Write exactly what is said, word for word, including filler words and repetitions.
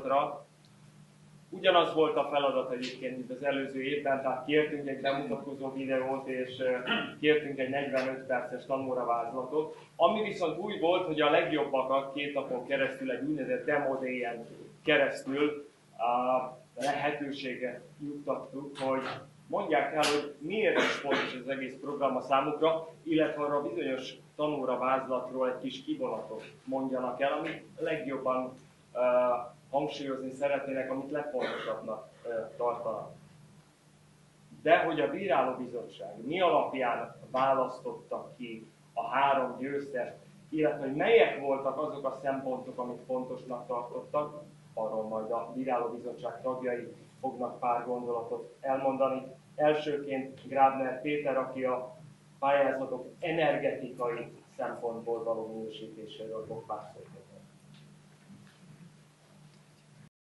Ugyanaz volt a feladat egyébként, mint az előző évben, tehát kértünk egy bemutatkozó videót, és kértünk egy negyvenöt perces tanóravázlatot. Ami viszont úgy volt, hogy a legjobbakat két napon keresztül egy úgynevezett demo day-en keresztül a lehetőséget juttattuk, hogy mondják el, hogy miért is fontos az egész program a számukra, illetve arra a bizonyos tanóravázlatról egy kis kivonatot mondjanak el, amit legjobban uh, hangsúlyozni szeretnének, amit legfontosabbnak uh, tartanak. De hogy a bírálóbizottság mi alapján választotta ki a három győztest, illetve hogy melyek voltak azok a szempontok, amit fontosnak tartottak, arról majd a bírálóbizottság tagjai fognak pár gondolatot elmondani. Elsőként Grabner Péter, aki a pályázatok energetikai szempontból való minősítéséről fog pár szót.